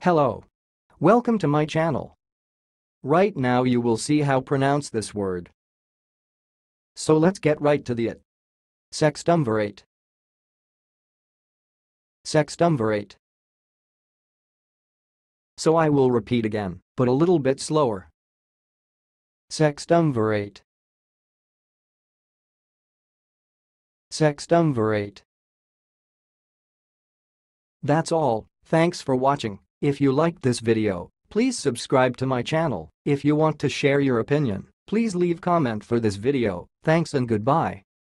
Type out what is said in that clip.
Hello. Welcome to my channel. Right now you will see how pronounce this word. So let's get right to it. Sextumvirate. Sextumvirate. So I will repeat again, but a little bit slower. Sextumvirate. Sextumvirate. That's all. Thanks for watching. If you liked this video, please subscribe to my channel. If you want to share your opinion, please leave comment for this video. Thanks and goodbye.